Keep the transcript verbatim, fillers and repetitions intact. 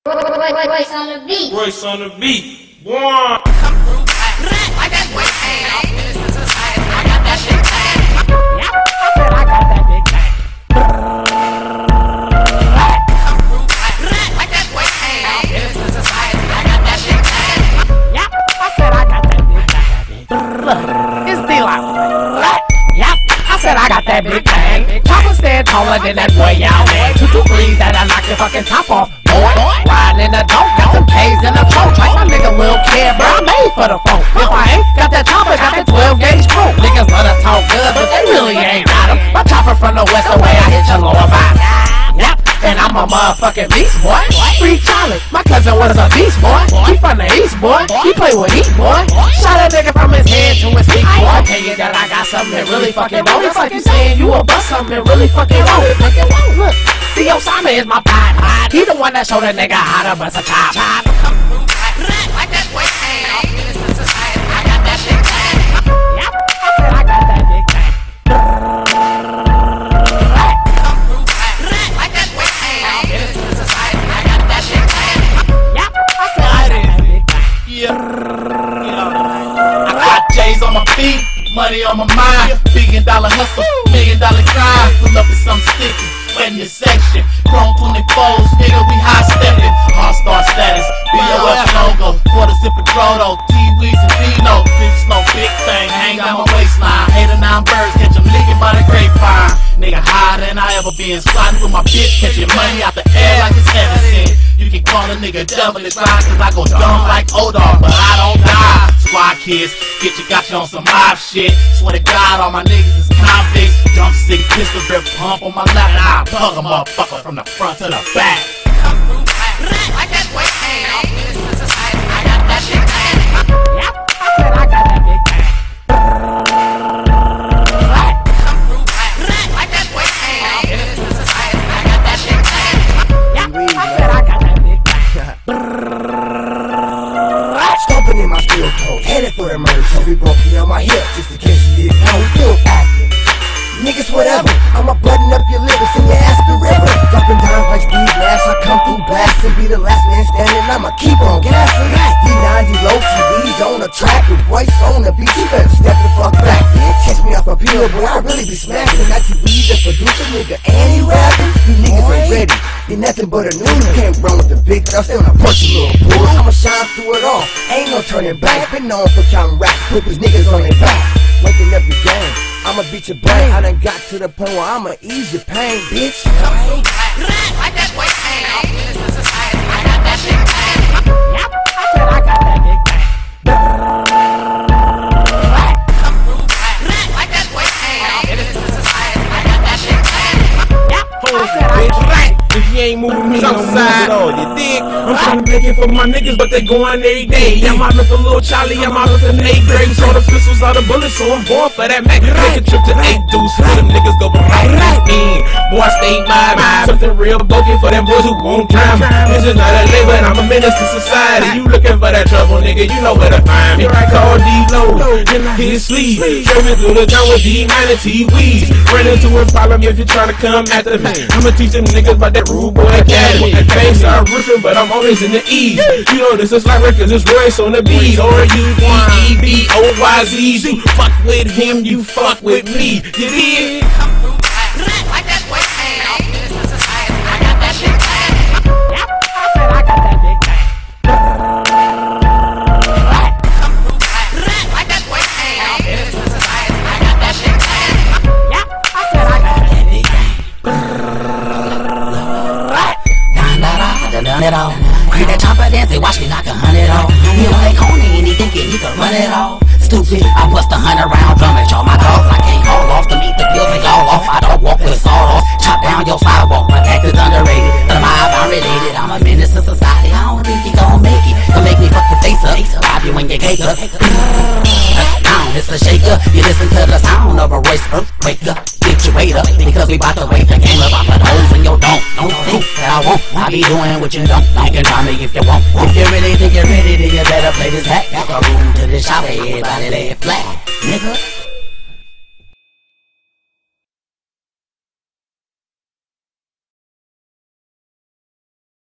Royce on the beat. Royce on the beat. One. Come through black. Like that weight hang out. Business society. I got that shit bang. Yep, I said I got that big bang. Come through black. Like that weight hang out. Business society. I got that shit bang. Yep, I said I got that big bang. Look, it's D-Lock. Yep, I said I got that big bang. Chopper stand taller than that boy, y'all man. Two two threes that I knock your fucking top off. Riding in the dope, got them K's in the trunk. Like my nigga will care, bro. I'm made for the phone. If I ain't got that chopper, got that twelve gauge pro. Niggas love to talk good, but they really ain't got 'em. My chopper from the west, the way I hit your lower body. Yep, and I'm a motherfucking beast boy. Free Charlie, my cousin was a beast boy. He from the east boy, he play with East boy. Shot a nigga from his head to his feet boy. I tell you that I got something that really fucking dope. It's like you saying you a bust something that really fucking dope. Look, C O Simon is my pod. He the one that showed a nigga how to bust a chop. Come through black. Like that weight hang out. Business society. I got that shit bang. Yep, I said I got that big bang. Come through black. Like that weight hang out. Business society. I got that shit bang. Yep, I said I got that big bang. Yeah. Yeah. I got J's on my feet, money on my mind, billion dollar hustle, million dollar grind. Pull up with something sticky, in your section. Chrome twenty-fours, nigga, we high stepping. All star status, B O F logo, quarter zip of Drodo, T-Weez and Vino. Big snow, big thing, hang down my waistline. Eight or nine birds, catch them leaking by the grapevine. Nigga higher than I ever been, sliding with my bitch, catching money out the air like it's heaven sent. You can call a nigga devilish line, cause I go dumb like O-Dog, but I don't die. Squad kids, get you, got you on some mob shit. Swear to God, all my niggas is convicts. Jump stick, pistol grip, pump on my lap, and I bug a motherfucker from the front to the back. Come through black. Like that weight hang out. Business society. I got that shit bang. Yep, I said I got that big bang. Come through black. Like that weight hang out. Business society. I got that shit bang. Yep, I said I got that big bang. Stomping in my steel toes, headed for the murder. So we broke me on my hip, just in case you didn't know. Still active. Niggas, whatever. I'ma button up your liver, send your ass to the river. Dropping down like Steve Nash, I come through blast and be the last man standing. I'ma keep on gassing. D ninety low T Vs on the track with Royce on the beat. You better step the fuck back. Catch me off a pill, boy, I really be smashing. That T V, the producer, nigga, and he rapping. You niggas ain't ready. You're nothing but a new. You can't run with the big girl, stay on a punchy little bull. I'ma shine through it all. Ain't no turning back. Been known for counting rap, put these niggas on their back. Waking up your game, I'ma beat your brain. I done got to the point where I'ma ease your pain, bitch. Come through black. Like that weight hang out. Business society. I got that shit bang. Yep, I said I got that big bang. Come through black. Like that weight hang out. Business society. I got that shit bang. Yep, I said I got that. If you ain't moving me, don't move at all, you dig? I'm trying to make it for my niggas, but they going every day. I'm out with a little Charlie, I'm out with an eight grade. All the pistols, all the bullets, so I'm born for that Mac. Make a trip to eight deuce, where them niggas go right in. Boy, stay my mind, something real bogey for them boys who won't drown. This is not a label, I'm a menace to society. You looking for that trouble, nigga, you know where to find me. Here I call D-Low, then I hit sleep. Driving through the town with D minus T-Weez. Run into a problem if you're trying to come after me. I'ma teach them niggas about that Rude Boy Academy. Banks are roofing, but I'm always in the East. You know this is like records, it's Royce on the beat. Or U D E B O Y Z. You fuck with him, you fuck with me. You did? Come through black. Like that weight hang out. Business society. I got that shit bang. Yep, I said I got that big bang. Come through black. Like that weight hang out. Business society. I got that shit bang. Yep, I said I got that big bang. Done it all. Creep that chopper dance, they watch me knock a hundred off. He on that corner and he thinking he can run it all. Stupid, I bust a hundred round drum at y'all. My dogs I can't call off to meet the bills and y'all off. I don't walk with a sawed off. Chop down your sidewalk, my tactics underrated. The mob I'm related, I'm a menace to society. I don't think you gon' make it. Come make me fuck your face up, rob you when you cake up. Down, it's a shaker. You listen to the sound of a Royce earthquaker. Get your weight up, because we bout to wake the game up. I put holes in your dome. Don't think that I won't. I be doing what you don't. You can try me if you want. If you really think you're ready, then you better play this back. Got the room to the shop, everybody lay it flat, nigga.